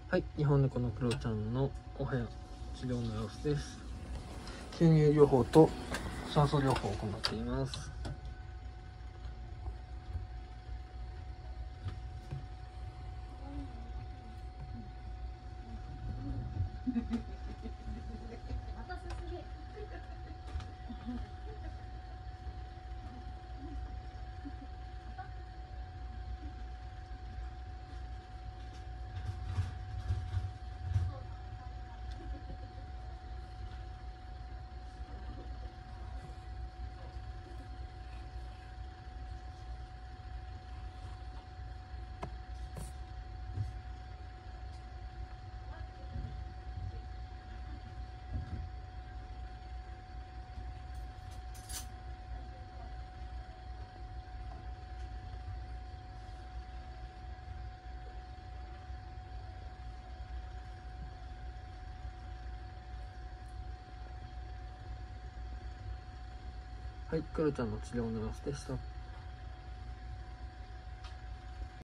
はい、日本猫のクロちゃんのお部屋治療の様子です。吸入療法と酸素療法を行っています。はい、クロちゃんの治療の様子でした。